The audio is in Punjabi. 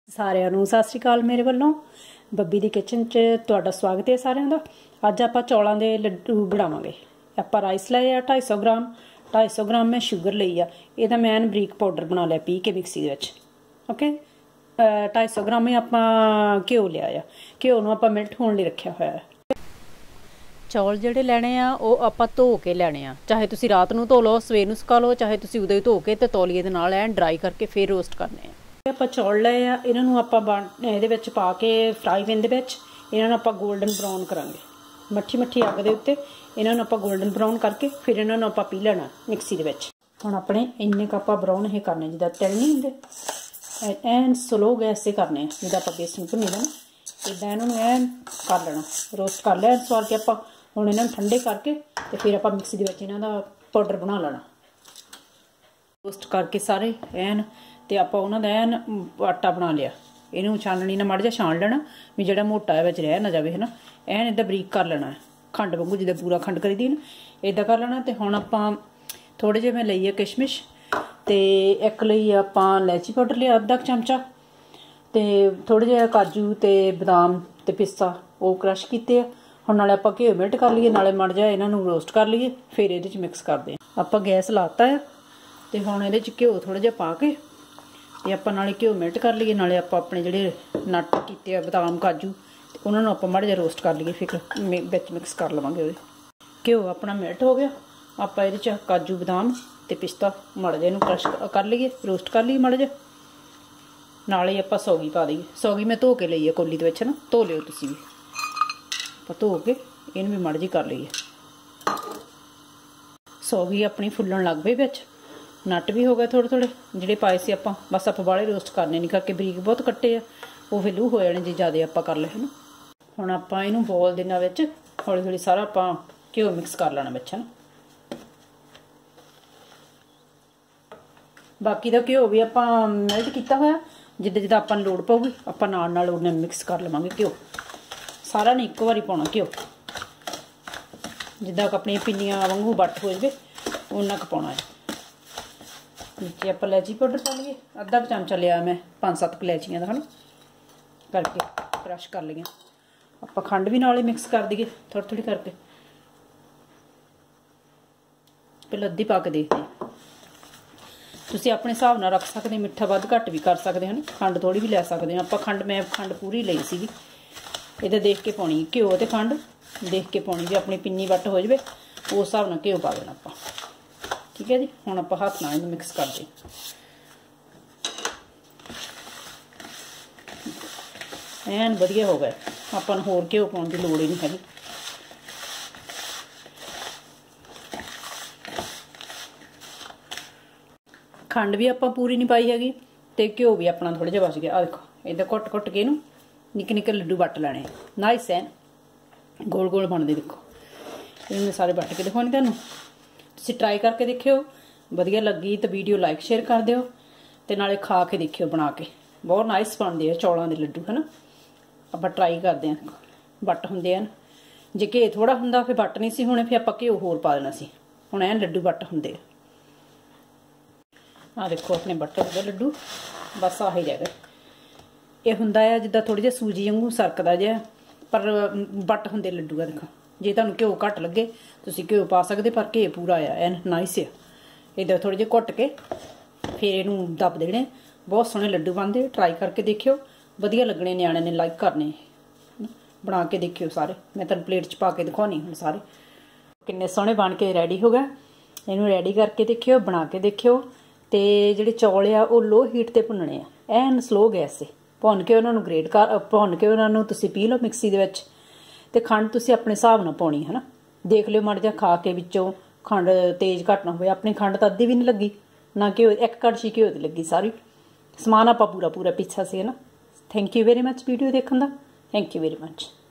ਸਾਰਿਆਂ ਨੂੰ ਸਤਿ ਸ਼੍ਰੀ ਅਕਾਲ ਮੇਰੇ ਵੱਲੋਂ ਬੱਬੀ ਦੀ ਕਿਚਨ 'ਚ ਤੁਹਾਡਾ ਸਵਾਗਤ ਹੈ ਸਾਰਿਆਂ ਦਾ। ਅੱਜ ਆਪਾਂ ਚੌਲਾਂ ਦੇ ਲੱਡੂ ਬਣਾਵਾਂਗੇ। ਆਪਾਂ ਰਾਈਸ ਲਏ ਆ 250 ਗ੍ਰਾਮ 250 ਗ੍ਰਾਮ ਮੈਂ ਸ਼ੂਗਰ ਲਈ ਆ। ਇਹਦਾ ਮੈਂ ਬਰੀਕ ਪਾਊਡਰ ਬਣਾ ਲਿਆ ਪੀ ਕੇ ਮਿਕਸੀ ਦੇ ਵਿੱਚ। ਓਕੇ 250 ਗ੍ਰਾਮ ਹੀ ਆਪਾਂ ਘਿਓ ਲਿਆ ਆ। ਘਿਓ ਨੂੰ ਆਪਾਂ ਮਿਲਟ ਹੋਣ ਲਈ ਰੱਖਿਆ ਹੋਇਆ ਹੈ। ਚੌਲ ਜਿਹੜੇ ਲੈਣੇ ਆ ਉਹ ਆਪਾਂ ਧੋ ਕੇ ਲੈਣੇ ਆ। ਚਾਹੇ ਤੁਸੀਂ ਰਾਤ ਨੂੰ ਧੋ ਲਓ, ਸਵੇਰ ਨੂੰ ਸੁਕਾ ਲਓ, ਚਾਹੇ ਤੁਸੀਂ ਉਦੋਂ ਹੀ ਧੋ ਕੇ ਤੇ ਤੌਲੀਏ ਦੇ ਨਾਲ ਐਨ ਡਰਾਈ ਕਰਕੇ ਫਿਰ ਰੋਸਟ ਕਰਨੇ ਆ। ਆਪਾਂ ਚੌਲ ਲਏ ਆ, ਇਹਨਾਂ ਨੂੰ ਆਪਾਂ ਇਹਦੇ ਵਿੱਚ ਪਾ ਕੇ ਫਰਾਈ ਪੈਨ ਦੇ ਵਿੱਚ ਇਹਨਾਂ ਨੂੰ ਆਪਾਂ ਗੋਲਡਨ ਬਰਾਊਨ ਕਰਾਂਗੇ। ਮੱਠੀ ਮੱਠੀ ਅੱਗ ਦੇ ਉੱਤੇ ਇਹਨਾਂ ਨੂੰ ਆਪਾਂ ਗੋਲਡਨ ਬਰਾਊਨ ਕਰਕੇ ਫਿਰ ਇਹਨਾਂ ਨੂੰ ਆਪਾਂ ਪੀ ਲੈਣਾ ਮਿਕਸੀ ਦੇ ਵਿੱਚ। ਹੁਣ ਆਪਣੇ ਇੰਨੇ ਕੁ ਆਪਾਂ ਬਰਾਊਨ ਇਹ ਕਰਨੇ, ਜਿੱਦਾਂ ਤਿਲ ਨਹੀਂ ਹੁੰਦੇ ਐਨ ਸਲੋ ਗੈਸ 'ਤੇ ਕਰਨੇ ਆ। ਜਿੱਦਾਂ ਆਪਾਂ ਬੇਸਣ ਭੁੰਨੀ ਦਾ ਨਾ ਇੱਦਾਂ ਇਹਨਾਂ ਨੂੰ ਐਨ ਕਰ ਲੈਣਾ, ਰੋਸਟ ਕਰ ਲਿਆ ਸਵਾਰ ਕੇ। ਆਪਾਂ ਹੁਣ ਇਹਨਾਂ ਨੂੰ ਠੰਡੇ ਕਰਕੇ ਤੇ ਫਿਰ ਆਪਾਂ ਮਿਕਸੀ ਦੇ ਵਿੱਚ ਇਹਨਾਂ ਦਾ ਪਾਊਡਰ ਬਣਾ ਲੈਣਾ। ਰੋਸਟ ਕਰਕੇ ਸਾਰੇ ਐਨ ਤੇ ਆਪਾਂ ਉਹਨਾਂ ਦਾ ਐਨ ਆਟਾ ਬਣਾ ਲਿਆ। ਇਹਨੂੰ ਛਾਨਣੀ ਨਾਲ ਮਾੜਾ ਜਿਹਾ ਛਾਣ ਲੈਣਾ ਵੀ ਜਿਹੜਾ ਮੋਟਾ ਵਿੱਚ ਰਹਿ ਨਾ ਜਾਵੇ, ਹੈ ਨਾ। ਐਨ ਇੱਦਾਂ ਬਰੀਕ ਕਰ ਲੈਣਾ, ਖੰਡ ਵਾਂਗੂ ਜਿੱਦਾਂ ਪੂਰਾ ਖੰਡ ਕਰੀਦੀ ਨਾ ਇੱਦਾਂ ਕਰ ਲੈਣਾ। ਤੇ ਹੁਣ ਆਪਾਂ ਥੋੜੇ ਜਿਹੇ ਮੈਂ ਲਈ ਆ ਕਿਸ਼ਮਿਸ਼ ਤੇ ਇੱਕ ਲਈ ਆਪਾਂ ਇਲਾਇਚੀ ਪਾਊਡਰ ਲਿਆ ਅੱਧਾ ਚਮਚਾ, ਤੇ ਥੋੜੇ ਜਿਹੇ ਕਾਜੂ ਤੇ ਬਦਾਮ ਤੇ ਪਿਸਤਾ ਉਹ ਕ੍ਰਸ਼ ਕੀਤੇ ਆ। ਹੁਣ ਨਾਲੇ ਆਪਾਂ ਘਿਓ ਮਿਲਟ ਕਰ ਲਈਏ, ਨਾਲੇ ਮਾੜਾ ਜਿਹਾ ਇਹਨਾਂ ਨੂੰ ਰੋਸਟ ਕਰ ਲਈਏ, ਫਿਰ ਇਹਦੇ 'ਚ ਮਿਕਸ ਕਰਦੇ ਹਾਂ। ਆਪਾਂ ਗੈਸ ਲਾਤਾ ਆ ਤੇ ਹੁਣ ਇਹਦੇ 'ਚ ਘਿਓ ਥੋੜਾ ਜਿਹਾ ਪਾ ਕੇ ਤੇ ਆਪਾਂ ਨਾਲੇ ਘਿਓ ਮਿਲਟ ਕਰ ਲਈਏ, ਨਾਲੇ ਆਪਾਂ ਆਪਣੇ ਜਿਹੜੇ ਨਟ ਕੀਤੇ ਆ ਬਦਾਮ ਕਾਜੂ ਉਹਨਾਂ ਨੂੰ ਆਪਾਂ ਮਾੜਾ ਜਿਹਾ ਰੋਸਟ ਕਰ ਲਈਏ, ਫਿਰ ਵਿੱਚ ਮਿਕਸ ਕਰ ਲਵਾਂਗੇ ਉਹਦੇ। ਘਿਓ ਆਪਣਾ ਮਿਲਟ ਹੋ ਗਿਆ। ਆਪਾਂ ਇਹਦੇ 'ਚ ਕਾਜੂ ਬਦਾਮ ਤੇ ਪਿਸਤਾ ਮਾੜਾ ਜਿਹਾ ਇਹਨੂੰ ਕ੍ਰਸ਼ ਕਰ ਲਈਏ, ਰੋਸਟ ਕਰ ਲਈਏ ਮਾੜਾ ਜਿਹਾ। ਨਾਲੇ ਆਪਾਂ ਸੌਗੀ ਪਾ ਦਈਏ। ਸੌਗੀ ਮੈਂ ਧੋ ਕੇ ਲਈ ਆ ਕੋਲੀ ਦੇ ਵਿੱਚ, ਨਾ ਧੋ ਲਿਓ ਤੁਸੀਂ ਵੀ। ਆਪਾਂ ਧੋ ਕੇ ਇਹਨੂੰ ਵੀ ਮਾੜਾ ਜਿਹੀ ਕਰ ਲਈਏ। ਸੌਗੀ ਆਪਣੀ ਫੁੱਲਣ ਲੱਗ ਪਈ, ਵਿੱਚ ਨਟ ਵੀ ਹੋ ਗਏ ਥੋੜੇ ਥੋੜੇ ਜਿਹੜੇ ਪਾਏ ਸੀ ਆਪਾਂ। ਬਸ ਆਪਾਂ ਬਾਹਲੇ ਰੋਸਟ ਕਰਨੇ ਨਹੀਂ, ਕਰਕੇ ਬਰੀਕ ਬਹੁਤ ਕੱਟੇ ਆ, ਉਹ ਫਿਰ ਲੂ ਹੋ ਜਾਣੇ ਜੇ ਜ਼ਿਆਦਾ ਆਪਾਂ ਕਰ ਲਏ, ਹੈ ਨਾ। ਹੁਣ ਆਪਾਂ ਇਹਨੂੰ ਬੋਲ ਦੇ ਨਾਲ ਵਿੱਚ ਹੌਲੀ ਹੌਲੀ ਸਾਰਾ ਆਪਾਂ ਘਿਓ ਮਿਕਸ ਕਰ ਲੈਣਾ ਵਿੱਚ, ਹੈ ਨਾ। ਬਾਕੀ ਦਾ ਘਿਓ ਵੀ ਆਪਾਂ ਮੈਲਟ ਕੀਤਾ ਹੋਇਆ, ਜਿੱਦਾਂ ਜਿੱਦਾਂ ਆਪਾਂ ਨੂੰ ਲੋੜ ਪਊਗੀ ਆਪਾਂ ਨਾਲ ਨਾਲ ਉਹਨੇ ਮਿਕਸ ਕਰ ਲਵਾਂਗੇ। ਘਿਓ ਸਾਰਾ ਨਹੀਂ ਇੱਕੋ ਵਾਰੀ ਪਾਉਣਾ ਘਿਓ, ਜਿੱਦਾਂ ਆਪਣੀਆਂ ਪਿੰਨੀਆਂ ਵਾਂਗੂ ਵੱਟ ਹੋ ਜਾਵੇ ਉਨਾ ਕੁ ਪਾਉਣਾ ਹੈ। ਨੀਚੇ ਆਪਾਂ ਇਲਾਇਚੀ ਪਾਊਡਰ ਪਾ ਲਈਏ, ਅੱਧਾ ਚਮਚਾ ਲਿਆ ਮੈਂ 5-7 ਇਲਾਇਚੀਆਂ ਦਾ, ਹੈ ਨਾ, ਕਰਕੇ ਕ੍ਰਸ਼ ਕਰ ਲਈਆਂ। ਆਪਾਂ ਖੰਡ ਵੀ ਨਾਲ ਹੀ ਮਿਕਸ ਕਰ ਦਈਏ ਥੋੜ੍ਹੀ ਥੋੜ੍ਹੀ ਕਰਕੇ। ਪਹਿਲਾਂ ਅੱਧੀ ਪਾ ਕੇ ਦੇਖਦੇ ਹਾਂ। ਤੁਸੀਂ ਆਪਣੇ ਹਿਸਾਬ ਨਾਲ ਰੱਖ ਸਕਦੇ, ਮਿੱਠਾ ਵੱਧ ਘੱਟ ਵੀ ਕਰ ਸਕਦੇ ਹਨ, ਖੰਡ ਥੋੜ੍ਹੀ ਵੀ ਲੈ ਸਕਦੇ ਹਾਂ ਆਪਾਂ। ਮੈਂ ਖੰਡ ਪੂਰੀ ਲਈ ਸੀਗੀ। ਇਹਦਾ ਦੇਖ ਕੇ ਪਾਉਣੀ, ਘਿਓ ਤੇ ਖੰਡ ਦੇਖ ਕੇ ਪਾਉਣੀ, ਵੀ ਆਪਣੀ ਪਿੰਨੀ ਵੱਟ ਹੋ ਜਾਵੇ ਉਸ ਹਿਸਾਬ ਨਾਲ ਘਿਓ ਪਾ ਦੇਣਾ ਆਪਾਂ। ਠੀਕ ਹੈ ਜੀ। ਹੁਣ ਆਪਾਂ ਹੱਥ ਨਾਲ ਇਹਨੂੰ ਮਿਕਸ ਕਰਦੇ। ਐਨ ਵਧੀਆ ਹੋ ਗਿਆ। ਆਪਾਂ ਨੂੰ ਹੋਰ ਘਿਓ ਪਾਉਣ ਦੀ ਲੋੜ ਹੀ ਨਹੀਂ ਹੈਗੀ। ਖੰਡ ਵੀ ਆਪਾਂ ਪੂਰੀ ਨਹੀਂ ਪਾਈ ਹੈਗੀ ਤੇ ਘਿਓ ਵੀ ਆਪਣਾ ਥੋੜਾ ਜਿਹਾ ਬਚ ਗਿਆ। ਆ ਦੇਖੋ ਏਦਾਂ ਘੁੱਟ ਘੁੱਟ ਕੇ ਇਹਨੂੰ ਨਿੱਕੇ ਨਿੱਕੇ ਲੱਡੂ ਵੱਟ ਲੈਣੇ, ਨਾਈਸ ਐਨ ਗੋਲ ਗੋਲ ਬਣਦੇ। ਦੇਖੋ ਇਹਨੂੰ ਸਾਰੇ ਵੱਟ ਕੇ ਦਿਖਾਉਣੀ ਤੁਹਾਨੂੰ। ਤੁਸੀਂ ਟਰਾਈ ਕਰਕੇ ਦੇਖਿਓ, ਵਧੀਆ ਲੱਗੀ ਤਾਂ ਵੀਡੀਓ ਲਾਈਕ ਸ਼ੇਅਰ ਕਰ ਦਿਓ ਤੇ ਨਾਲੇ ਖਾ ਕੇ ਦੇਖਿਓ ਬਣਾ ਕੇ। ਬਹੁਤ ਨਾਈਸ ਬਣਦੇ ਆ ਚੌਲਾਂ ਦੇ ਲੱਡੂ, ਹੈ ਨਾ। ਆਪਾਂ ਟਰਾਈ ਕਰਦੇ ਹਾਂ। ਵੱਟ ਹੁੰਦੇ ਹਨ, ਜੇ ਘਿਓ ਥੋੜਾ ਹੁੰਦਾ ਫਿਰ ਵੱਟ ਨਹੀਂ ਸੀ ਹੋਣੇ, ਫਿਰ ਆਪਾਂ ਘਿਓ ਹੋਰ ਪਾ ਦੇਣਾ ਸੀ। ਹੁਣ ਐਨ ਲੱਡੂ ਵੱਟ ਹੁੰਦੇ ਆ। ਦੇਖੋ ਆਪਣੇ ਵੱਟ ਹੋ ਗਏ ਲੱਡੂ, ਬਸ ਆਹੀ ਰਹਿ ਗਏ। ਇਹ ਹੁੰਦਾ ਆ ਜਿੱਦਾਂ ਥੋੜੀ ਜਿਹੀ ਸੂਜੀ ਵਾਂਗੂ ਸਰਕਦਾ ਜਿਹਾ, ਪਰ ਵੱਟ ਹੁੰਦੇ ਲੱਡੂ ਆ। ਦੇਖੋ ਜੇ ਤੁਹਾਨੂੰ ਘਿਓ ਘੱਟ ਲੱਗੇ ਤੁਸੀਂ ਘਿਓ ਪਾ ਸਕਦੇ, ਪਰ ਘਿਓ ਪੂਰਾ ਆ ਐਨ ਨਾਈਸ ਆ। ਇੱਦਾਂ ਥੋੜੇ ਜਿਹੇ ਘੁੱਟ ਕੇ ਫਿਰ ਇਹਨੂੰ ਦੱਬ ਦੇਣੇ। ਬਹੁਤ ਸੋਹਣੇ ਲੱਡੂ ਬਣਦੇ, ਟਰਾਈ ਕਰਕੇ ਦੇਖਿਓ, ਵਧੀਆ ਲੱਗਣੇ, ਨਿਆਣਿਆਂ ਨੇ ਲਾਈਕ ਕਰਨੇ। ਬਣਾ ਕੇ ਦੇਖਿਓ ਸਾਰੇ। ਮੈਂ ਤੁਹਾਨੂੰ ਪਲੇਟ 'ਚ ਪਾ ਕੇ ਦਿਖਾਉਣੀ ਹੁਣ ਸਾਰੇ ਕਿੰਨੇ ਸੋਹਣੇ ਬਣ ਕੇ ਰੈਡੀ ਹੋ ਗਏ। ਇਹਨੂੰ ਰੈਡੀ ਕਰਕੇ ਦੇਖਿਓ, ਬਣਾ ਕੇ ਦੇਖਿਓ। ਤੇ ਜਿਹੜੇ ਚੌਲ ਆ ਉਹ ਲੋ ਹੀਟ ਤੇ ਭੁੰਨਣੇ ਆ, ਐਨ ਸਲੋ ਗੈਸ 'ਤੇ ਭੁੰਨ ਕੇ ਉਹਨਾਂ ਨੂੰ ਭੁੰਨ ਕੇ ਉਹਨਾਂ ਨੂੰ ਤੁਸੀਂ ਪੀ ਲਓ ਮਿਕਸੀ ਦੇ ਵਿੱਚ। ਤੇ ਖੰਡ ਤੁਸੀਂ ਆਪਣੇ ਹਿਸਾਬ ਨਾਲ ਪਾਉਣੀ, ਹੈ ਨਾ। ਦੇਖ ਲਿਓ ਮਾੜਾ ਜਿਹਾ ਖਾ ਕੇ ਵਿੱਚੋਂ ਖੰਡ ਤੇਜ਼ ਘੱਟ ਨਾ ਹੋਵੇ। ਆਪਣੀ ਖੰਡ ਤਾਂ ਅੱਧੀ ਵੀ ਨਹੀਂ ਲੱਗੀ, ਨਾ ਘਿਓ ਇੱਕ ਕੜਛੀ ਘਿਓ ਦੀ ਲੱਗੀ ਸਾਰੀ। ਸਮਾਨ ਆਪਾਂ ਪੂਰਾ ਪੀਛਾ ਸੀ, ਹੈ ਨਾ। Thank you very much video ਦੇਖਣ ਦਾ। Thank you very much.